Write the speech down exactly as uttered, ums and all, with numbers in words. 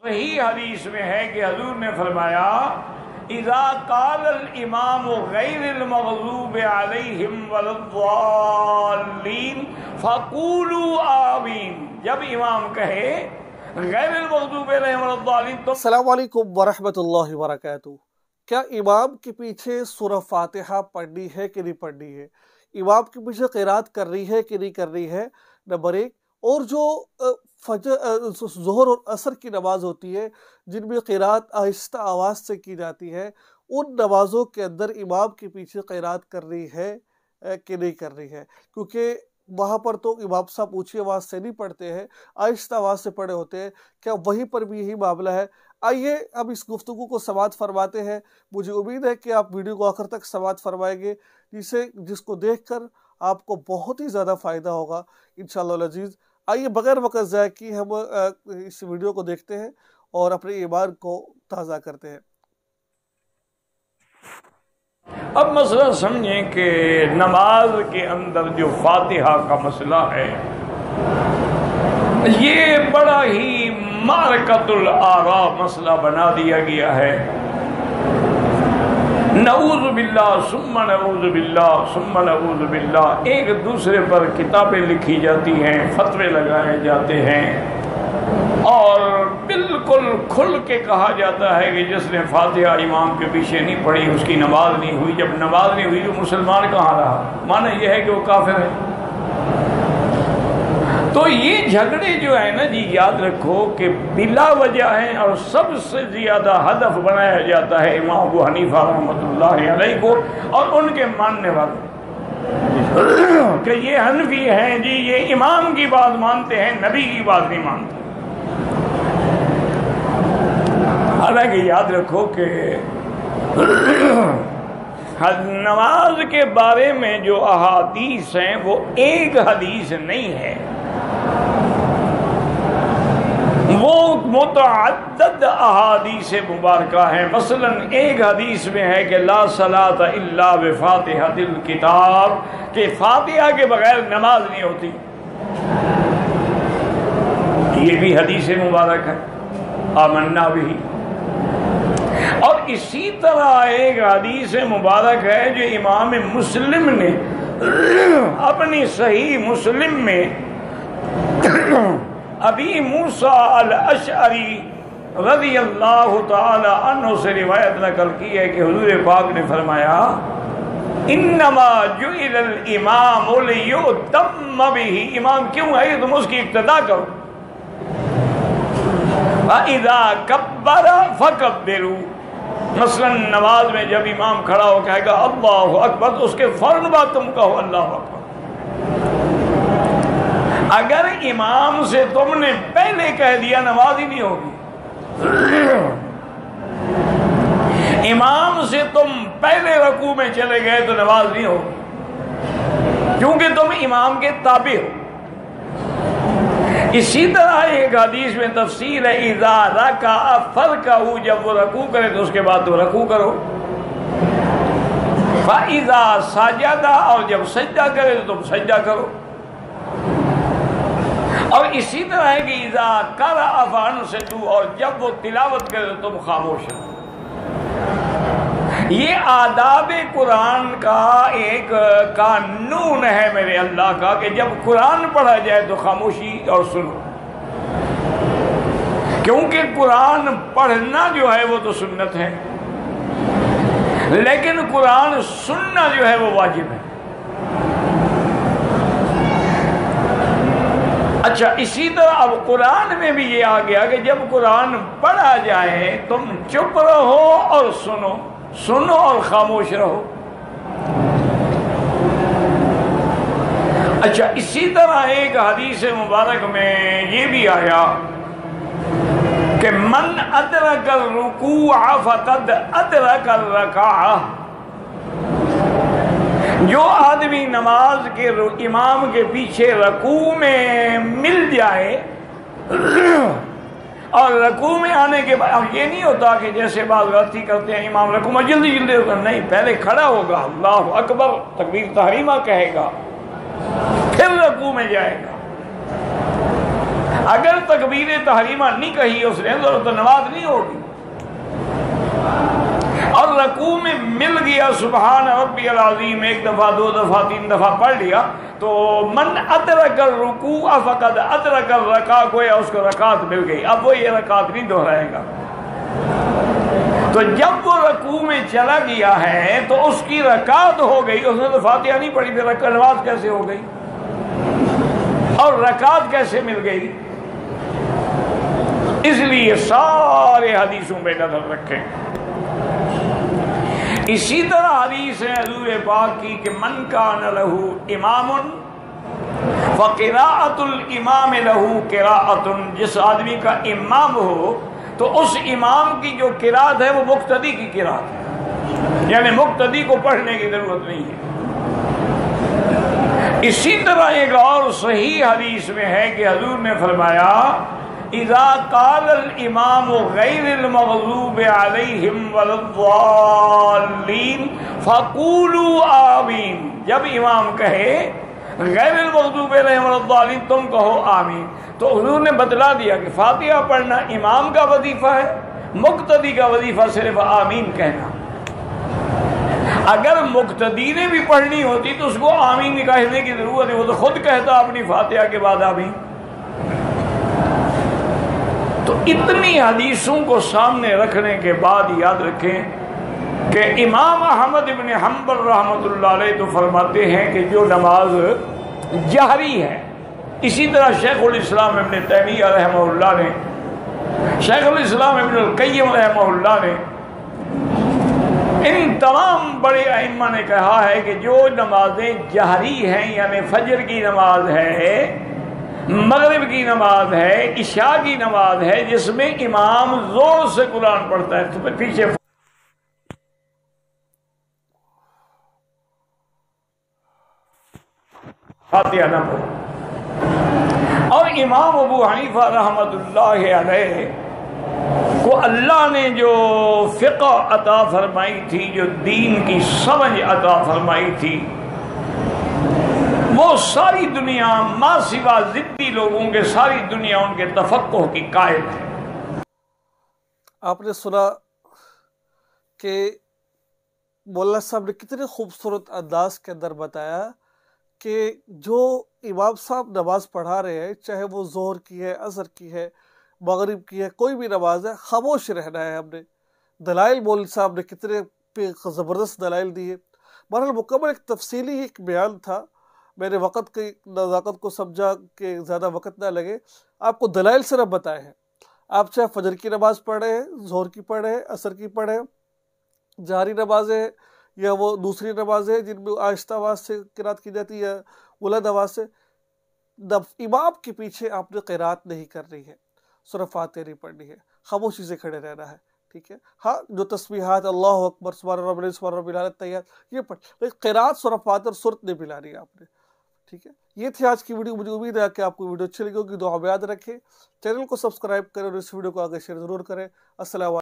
صحیح حدیث میں ہے کہ حضور نے فرمایا اذا قال الامام غیر المغضوب علیہم ولا الضالین فقولوا آمین، جب امام کہے غیر المغضوب علیہم ولا الضالین تو السلام علیکم ورحمۃ اللہ وبرکاتہ۔ کیا امام کے پیچھے سورہ فاتحہ پڑھنی ہے کہ نہیں پڑھنی ہے؟ امام کے پیچھے قرات کر رہی ہے کہ نہیں کر رہی ہے؟ نمبر ایک، اور جو فجر ظہر اور عصر کی نماز ہوتی ہے جن میں قرات آہستہ آواز سے کی جاتی ہے، ان نمازوں کے اندر امام کے پیچھے قرات کر رہی ہے کہ نہیں کر رہی ہے؟ کیونکہ وہاں پر تو امام صاحب اونچی آواز سے نہیں پڑھتے ہیں، آہستہ آواز سے پڑھے ہوتے ہیں۔ کیا وہیں پر بھی یہی معاملہ ہے؟ آئیے اب اس گفتگو کو سماعت فرماتے ہیں۔ مجھے امید ہے کہ آپ ویڈیو کو آخر تک سماعت فرمائیں گے، جسے جس کو دیکھ کر آپ کو بہت ہی زیادہ فائدہ ہوگا انشاءاللہ العزیز۔ آئیے بغیر وقت ضائع کی ہم اس ویڈیو کو دیکھتے ہیں اور اپنے ایمان کو تازہ کرتے ہیں۔ اب مسئلہ سمجھیں کہ نماز کے اندر جو فاتحہ کا مسئلہ ہے یہ بڑا ہی معرکۃ الآراء مسئلہ بنا دیا گیا ہے۔ نعوذ باللہ ثم نعوذ باللہ ثم نعوذ باللہ، ایک دوسرے پر کتابیں لکھی جاتی ہیں، فتوے لگائے جاتے ہیں، اور بالکل کھل کے کہا جاتا ہے کہ جس نے فاتحہ امام کے پیچھے نہیں پڑھی اس کی نماز نہیں ہوئی۔ جب نماز نہیں ہوئی تو مسلمان کہاں رہا؟ معنی یہ ہے کہ وہ کافر ہے۔ تو یہ جھگڑے جو ہے نا جی، یاد رکھو کہ بلا وجہ ہیں، اور سب سے زیادہ ہدف بنایا جاتا ہے امام ابو حنیفہ رحمۃ اللہ علیہ کو اور ان کے ماننے والوں کہ یہ حنفی ہیں جی، یہ امام کی بات مانتے ہیں، نبی کی بات نہیں مانتے۔ حالانکہ یاد رکھو کہ نماز کے بارے میں جو احادیث ہیں وہ ایک حدیث نہیں ہے، وہ متعدد احادیث مبارکہ ہیں۔ مثلا ایک حدیث میں ہے کہ لا صلاۃ الا بفاتحۃ الکتاب، کہ فاتحہ کے بغیر نماز نہیں ہوتی، یہ بھی حدیث مبارک ہے، آمنا بھی۔ اور اسی طرح ایک حدیث مبارک ہے جو امام مسلم نے اپنی صحیح مسلم میں ابی موسیٰ الاشعری رضی اللہ تعالی عنہ سے روایت نقل کی ہے کہ حضور پاک نے فرمایا انما جعل الامام لیؤتم بہ، امام کیوں ہے تم اس کی اقتداء کرو۔ فَإِذَا كَبَّرَ فَكَبِّرُوا، مثلا نماز میں جب امام کھڑا ہو کہے گا اللہ اکبر تو اس کے فوراً بعد تم کہو اللہ اکبر۔ اگر امام سے تم نے پہلے کہہ دیا نماز ہی نہیں ہوگی۔ امام سے تم پہلے رکوع میں چلے گئے تو نماز نہیں ہوگی، کیونکہ تم امام کے تابع ہو۔ اسی طرح ایک حدیث میں تفصیل ہے اذا رکع فرکعوا، جب وہ رکوع کرے تو اس کے بعد تو رکوع کرو۔ فاذا سجد، اور جب سجدہ کرے تو تم سجدہ کرو۔ اور اسی طرح ہے کہ اذا قرأ فانصتوا، اور جب وہ تلاوت کرے تو تم خاموش رہو۔ یہ آداب قرآن کا ایک قانون ہے میرے اللہ کا کہ جب قرآن پڑھا جائے تو خاموشی اور سنو، کیونکہ قرآن پڑھنا جو ہے وہ تو سنت ہے، لیکن قرآن سننا جو ہے وہ واجب ہے۔ اچھا، اسی طرح اب قرآن میں بھی یہ آ گیا کہ جب قرآن پڑھا جائے تم چپ رہو اور سنو، سنو اور خاموش رہو۔ اچھا، اسی طرح ایک حدیث مبارک میں یہ بھی آیا کہ من ادرک الرکوع فقد ادرک الرکعہ، جو آدمی نماز کے امام کے پیچھے رکوع میں مل جائے، اور رکوع میں آنے کے بعد اب یہ نہیں ہوتا کہ جیسے بعض غلطی کرتے ہیں امام رکوع میں جلدی جلدی ہوگا، نہیں، پہلے کھڑا ہوگا، اللہ اکبر تکبیر تحریمہ کہے گا، پھر رکوع میں جائے گا۔ اگر تکبیر تحریمہ نہیں کہی اس نے تو نماز نہیں ہوگی. اور رکوع میں مل گیا سبحان ربی العظیم ایک دفعہ دو دفعہ تین دفعہ پڑھ لیا تو من ادرک الرکوع فقد ادرک الرکعہ، گویا اس کو رکعت مل گئی. اب وہ یہ رکعت نہیں دہرائے گا. تو جب وہ رکوع میں چلا گیا ہے تو اس کی رکعت ہو گئی. اس نے تو فاتحہ نہیں پڑھی، پھر نماز کیسے ہو گئی اور رکعت کیسے مل گئی؟ اس لیے سارے حدیثوں پہ نظر رکھیں. اسی طرح حدیث ہے حضور پاک کی کہ من کان لہ امام فقراءۃ الامام لہ قراءۃ، جس آدمی کا امام ہو تو اس امام کی جو قرات ہے وہ مقتدی کی قرات ہے، یعنی مقتدی کو پڑھنے کی ضرورت نہیں ہے. اسی طرح ایک اور صحیح حدیث میں ہے کہ حضور نے فرمایا اذا قال الامام غیر المغضوب علیہم ولا الضالین فقولوا آمین، جب امام کہے غیر المغضوب علیہم ولا الضالین تم کہو آمین. تو حضور نے بتلا دیا کہ فاتحہ پڑھنا امام کا وظیفہ ہے، مقتدی کا وظیفہ صرف آمین کہنا. اگر مقتدی نے بھی پڑھنی ہوتی تو اس کو آمین کہنے کی ضرورت ہے، وہ تو خود کہتا اپنی فاتحہ کے بعد آمین. تو اتنی حدیثوں کو سامنے رکھنے کے بعد یاد رکھیں کہ امام احمد ابن حنبل رحمۃ اللہ علیہ تو فرماتے ہیں کہ جو نماز جہری ہے، اسی طرح شیخ الاسلام ابن تیمیہ رحمہ اللہ نے، شیخ الاسلام ابن القیم رحمہ اللہ نے، ان تمام بڑے ائمہ نے کہا ہے کہ جو نمازیں جہری ہیں، یعنی فجر کی نماز ہے، مغرب کی نماز ہے، عشاء کی نماز ہے، جس میں امام زور سے قرآن پڑھتا ہے تو پیچھے فاتحہ نہ پڑھو. اور امام ابو حنیفہ رحمۃ اللہ علیہ کو اللہ نے جو فقہ عطا فرمائی تھی، جو دین کی سمجھ عطا فرمائی تھی، وہ ساری دنیا ما سوا ضدی لوگوں کے ساری دنیا ان کے تفقہ کی قائل ہے. آپ نے سنا کہ مولانا صاحب نے کتنے خوبصورت انداز کے اندر بتایا کہ جو امام صاحب نماز پڑھا رہے ہیں، چاہے وہ ظہر کی ہے، عصر کی ہے، مغرب کی ہے، کوئی بھی نماز ہے، خاموش رہنا ہے. ہم نے دلائل مولانا صاحب نے کتنے زبردست دلائل دی ہے. بہرحال مکمل ایک تفصیلی ایک بیان تھا. میں نے وقت کی نزاکت کو سمجھا کہ زیادہ وقت نہ لگے، آپ کو دلائل صرف بتائے ہیں. آپ چاہے فجر کی نماز پڑھ رہے ہیں، ظہر کی پڑھ رہے ہیں، عصر کی پڑھ رہے ہیں، جہری نمازیں یا وہ دوسری نمازیں جن میں آہستہ آواز سے قرات کی جاتی ہے یا بلند آواز سے، امام کے پیچھے آپ نے قرات نہیں کرنی ہے، صرف فاتحہ نہیں پڑھنی ہے، خاموشی سے کھڑے رہنا ہے. ٹھیک ہے، ہاں جو تسبیحات اللہ اکبر سبحان رب العظیم سبحان رب العظیم تحیات یہ پڑھ، لیکن قرات صرف فاتحہ اور سورت نہیں ملانی ہے آپ نے. ٹھیک ہے، یہ تھی آج کی ویڈیو. مجھے امید ہے کہ آپ کو ویڈیو اچھی لگی ہوگی. دعا میں یاد رکھیں، چینل کو سبسکرائب کریں اور اس ویڈیو کو آگے شیئر ضرور کریں. السلام علیکم.